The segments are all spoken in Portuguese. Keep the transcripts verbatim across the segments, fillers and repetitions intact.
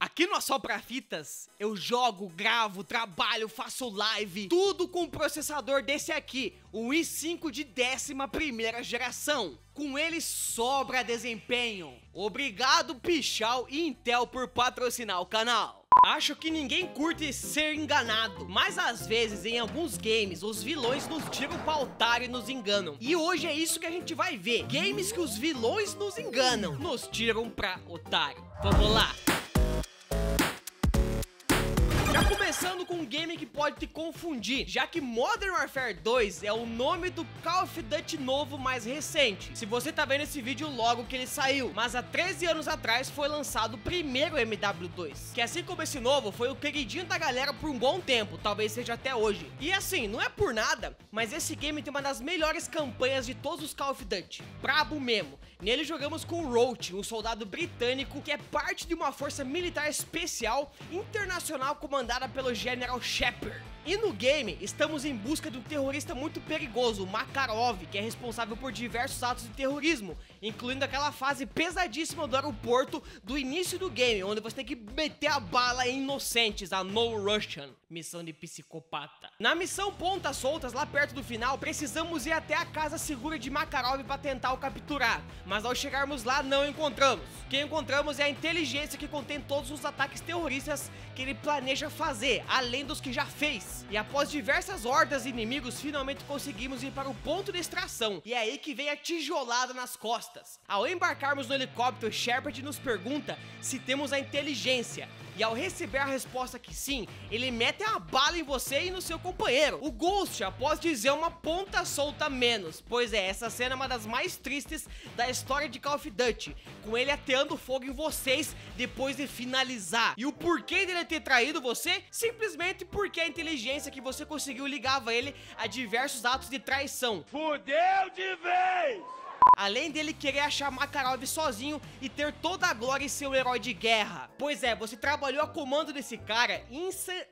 Aqui no Assopra Fitas, eu jogo, gravo, trabalho, faço live, tudo com um processador desse aqui, o i cinco de décima primeira geração. Com ele sobra desempenho. Obrigado Pichau e Intel por patrocinar o canal. Acho que ninguém curte ser enganado, mas às vezes em alguns games os vilões nos tiram pra otário e nos enganam. E hoje é isso que a gente vai ver, games que os vilões nos enganam, nos tiram pra otário. Vamos lá! Já começando com um game que pode te confundir, já que Modern Warfare dois é o nome do Call of Duty novo mais recente. Se você tá vendo esse vídeo logo que ele saiu, mas há treze anos atrás foi lançado o primeiro M W dois, que assim como esse novo, foi o queridinho da galera por um bom tempo, talvez seja até hoje. E assim, não é por nada, mas esse game tem uma das melhores campanhas de todos os Call of Duty, brabo mesmo. Nele jogamos com o Roach, um soldado britânico que é parte de uma força militar especial internacional comandada pelo General Shepard. E no game, estamos em busca de um terrorista muito perigoso, o Makarov, que é responsável por diversos atos de terrorismo, incluindo aquela fase pesadíssima do aeroporto do início do game, onde você tem que meter a bala em inocentes, a No Russian, missão de psicopata. Na missão Pontas Soltas, lá perto do final, precisamos ir até a casa segura de Makarov para tentar o capturar, mas ao chegarmos lá não encontramos. O que encontramos é a inteligência que contém todos os ataques terroristas que ele planeja fazer, além dos que já fez. E após diversas hordas de inimigos, finalmente conseguimos ir para o ponto de extração. E é aí que vem a tijolada nas costas. Ao embarcarmos no helicóptero, Shepard nos pergunta se temos a inteligência. E ao receber a resposta que sim, ele mete a bala em você e no seu companheiro. O Ghost, após dizer uma ponta solta menos. Pois é, essa cena é uma das mais tristes da história de Call of Duty, com ele ateando fogo em vocês depois de finalizar. E o porquê dele ter traído você? Simplesmente porque a inteligência que você conseguiu ligava ele a diversos atos de traição. Fudeu de vez! Além dele querer achar Makarov sozinho e ter toda a glória e ser um herói de guerra. Pois é, você trabalhou a comando desse cara ince...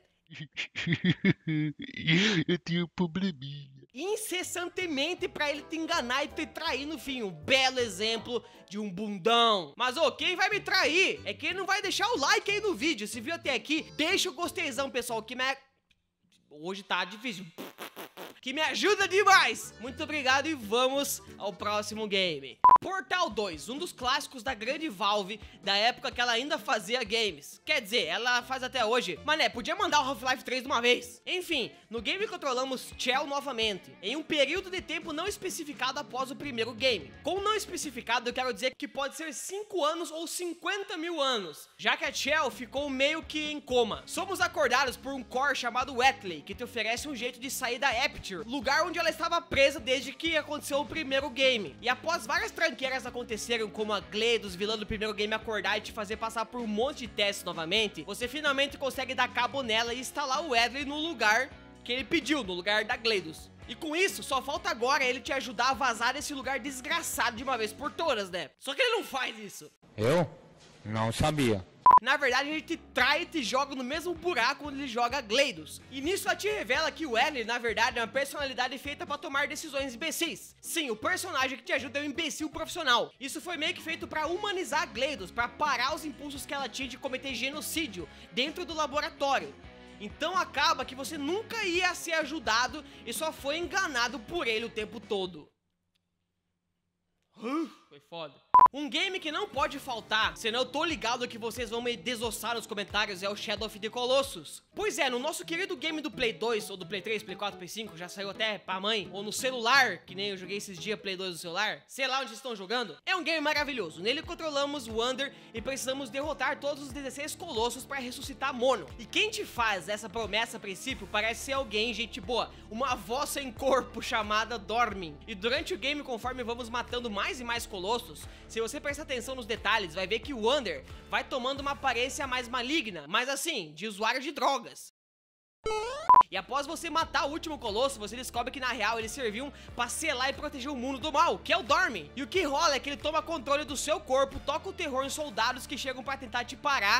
Eu tenho um probleminha. incessantemente pra ele te enganar e te trair no fim. Um belo exemplo de um bundão. Mas ô, quem vai me trair é quem não vai deixar o like aí no vídeo. Se viu até aqui, deixa o gostezão, pessoal, que me... Hoje tá difícil. Que me ajuda demais. Muito obrigado e vamos ao próximo game. Portal dois, um dos clássicos da grande Valve, da época que ela ainda fazia games. Quer dizer, ela faz até hoje, mas né, podia mandar o Half-Life três de uma vez. Enfim, no game controlamos Chell novamente, em um período de tempo não especificado após o primeiro game. Com não especificado, eu quero dizer que pode ser cinco anos ou cinquenta mil anos, já que a Chell ficou meio que em coma. Somos acordados por um core chamado Wheatley, que te oferece um jeito de sair da Aperture, lugar onde ela estava presa desde que aconteceu o primeiro game. E após várias tranqueiras aconteceram, como a Gleidos, vilã do primeiro game, acordar e te fazer passar por um monte de testes novamente, você finalmente consegue dar cabo nela e instalar o Wheatley no lugar que ele pediu, no lugar da Gleidos. E com isso, só falta agora ele te ajudar a vazar desse lugar desgraçado de uma vez por todas, né? Só que ele não faz isso. Eu? Não sabia. Na verdade, ele te trai e te joga no mesmo buraco onde ele joga Gleidos. E nisso ela te revela que o Ellie, na verdade, é uma personalidade feita pra tomar decisões imbecis. Sim, o personagem que te ajuda é um imbecil profissional. Isso foi meio que feito pra humanizar Gleidos, pra parar os impulsos que ela tinha de cometer genocídio dentro do laboratório. Então acaba que você nunca ia ser ajudado e só foi enganado por ele o tempo todo. Uh, foi foda. Um game que não pode faltar, senão eu tô ligado que vocês vão me desossar nos comentários, é o Shadow of the Colossus. Pois é, no nosso querido game do Play dois, ou do Play três, Play quatro, Play cinco, já saiu até pra mãe, ou no celular, que nem eu joguei esses dias Play dois no celular, sei lá onde vocês estão jogando. É um game maravilhoso, nele controlamos o Wander e precisamos derrotar todos os dezesseis colossos para ressuscitar Mono. E quem te faz essa promessa a princípio parece ser alguém, gente boa, uma voz sem corpo chamada Dormin. E durante o game, conforme vamos matando mais e mais colossos, se você prestar atenção nos detalhes, vai ver que o Wander vai tomando uma aparência mais maligna, mas assim, de usuário de drogas. E após você matar o último colosso, você descobre que na real eles serviam pra selar e proteger o mundo do mal, que é o Dormin. E o que rola é que ele toma controle do seu corpo, toca o terror em soldados que chegam pra tentar te parar,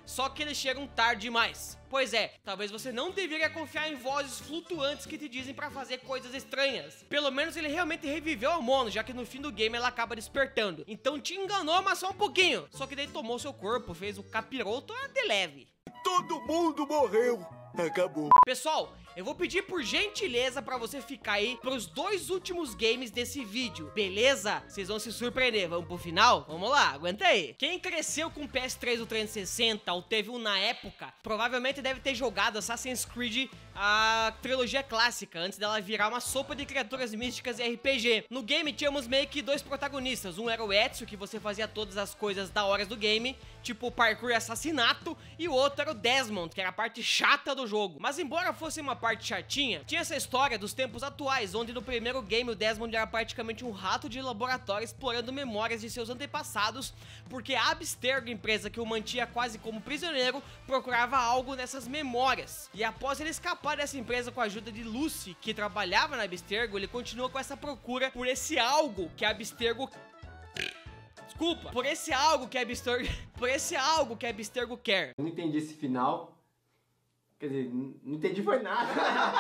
só que eles chegam tarde demais. Pois é, talvez você não deveria confiar em vozes flutuantes que te dizem pra fazer coisas estranhas. Pelo menos ele realmente reviveu a Mono, já que no fim do game ela acaba despertando. Então te enganou, mas só um pouquinho. Só que daí tomou seu corpo, fez o capiroto de leve. Todo mundo morreu. Acabou. Pessoal, eu vou pedir por gentileza pra você ficar aí pros dois últimos games desse vídeo, beleza? Vocês vão se surpreender, vamos pro final? Vamos lá, aguenta aí. Quem cresceu com o P S três ou trezentos e sessenta ou teve um na época, provavelmente deve ter jogado Assassin's Creed, a trilogia clássica, antes dela virar uma sopa de criaturas místicas e R P G. No game tínhamos meio que dois protagonistas, um era o Ezio, que você fazia todas as coisas da hora do game, tipo parkour e assassinato, e o outro era o Desmond, que era a parte chata do jogo. Mas embora fosse uma parte chatinha, tinha essa história dos tempos atuais, onde no primeiro game o Desmond era praticamente um rato de laboratório explorando memórias de seus antepassados, porque a Abstergo, empresa que o mantinha quase como prisioneiro, procurava algo nessas memórias. E após ele escapar dessa empresa com a ajuda de Lucy, que trabalhava na Abstergo, ele continua com essa procura por esse algo que a Abstergo... Desculpa, por esse algo que a Abstergo... por esse algo que a Abstergo quer. Eu não entendi esse final. Quer dizer, não entendi foi nada.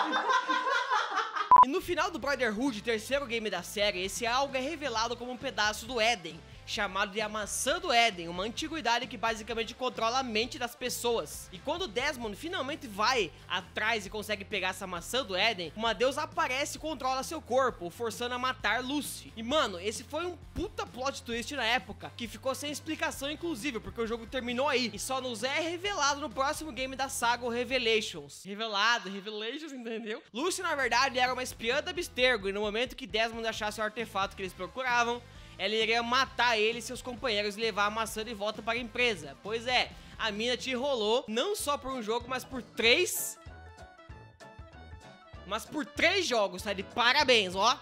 E no final do Brotherhood, terceiro game da série, esse algo é revelado como um pedaço do Éden, chamado de a Maçã do Éden, uma antiguidade que basicamente controla a mente das pessoas. E quando Desmond finalmente vai atrás e consegue pegar essa Maçã do Éden, uma deusa aparece e controla seu corpo, o forçando a matar Lucy. E mano, esse foi um puta plot twist na época, que ficou sem explicação inclusive, porque o jogo terminou aí, e só nos é revelado no próximo game da saga, o Revelations. Revelado, Revelations, entendeu? Lucy, na verdade, era uma espiã da Abstergo, e no momento que Desmond achasse o artefato que eles procuravam, ela iria matar ele e seus companheiros e levar a maçã de volta para a empresa. Pois é, a mina te enrolou, não só por um jogo, mas por três... Mas por três jogos, tá? De parabéns, ó.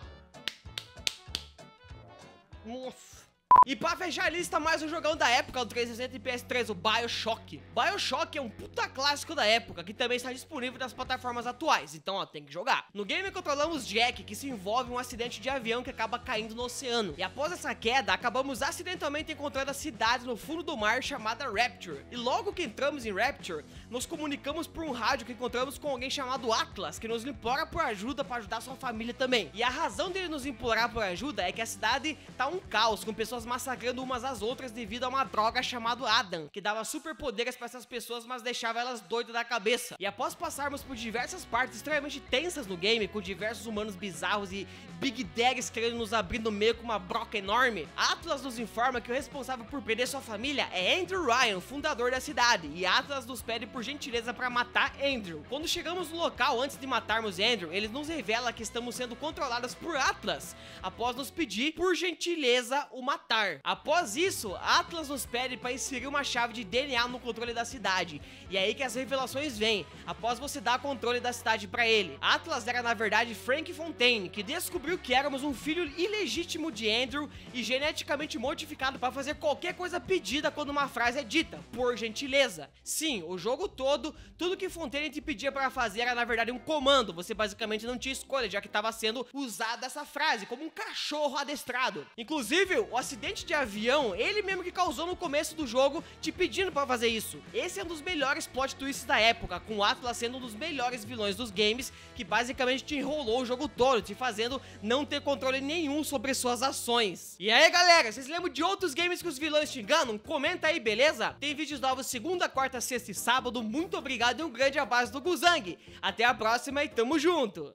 Nossa. E pra fechar a lista, mais um jogão da época do trezentos e sessenta e P S três, o BioShock. BioShock é um puta clássico da época, que também está disponível nas plataformas atuais, então ó, tem que jogar. No game controlamos Jack, que se envolve em um acidente de avião que acaba caindo no oceano. E após essa queda, acabamos acidentalmente encontrando a cidade no fundo do mar chamada Rapture. E logo que entramos em Rapture, nos comunicamos por um rádio que encontramos com alguém chamado Atlas, que nos implora por ajuda para ajudar sua família também. E a razão dele nos implorar por ajuda é que a cidade tá um caos, com pessoas massacrando umas às outras devido a uma droga chamada Adam, que dava superpoderes para essas pessoas, mas deixava elas doidas da cabeça. E após passarmos por diversas partes extremamente tensas no game, com diversos humanos bizarros e Big Daddies querendo nos abrir no meio com uma broca enorme, Atlas nos informa que o responsável por perder sua família é Andrew Ryan, fundador da cidade, e Atlas nos pede por gentileza para matar Andrew. Quando chegamos no local, antes de matarmos Andrew, ele nos revela que estamos sendo controlados por Atlas, após nos pedir por gentileza o matar. Após isso, Atlas nos pede para inserir uma chave de D N A no controle da cidade, e é aí que as revelações vêm, após você dar controle da cidade para ele. Atlas era na verdade Frank Fontaine, que descobriu que éramos um filho ilegítimo de Andrew e geneticamente modificado para fazer qualquer coisa pedida quando uma frase é dita, por gentileza. Sim, o jogo todo, tudo que Fontaine te pedia para fazer era na verdade um comando, você basicamente não tinha escolha, já que estava sendo usada essa frase como um cachorro adestrado. Inclusive, o acidente de avião, ele mesmo que causou no começo do jogo, te pedindo pra fazer isso. Esse é um dos melhores plot twists da época, com o Atlas sendo um dos melhores vilões dos games, que basicamente te enrolou o jogo todo, te fazendo não ter controle nenhum sobre suas ações. E aí galera, vocês lembram de outros games que os vilões te enganam? Comenta aí, beleza? Tem vídeos novos segunda, quarta, sexta e sábado. Muito obrigado e um grande abraço do Guzang. Até a próxima e tamo junto!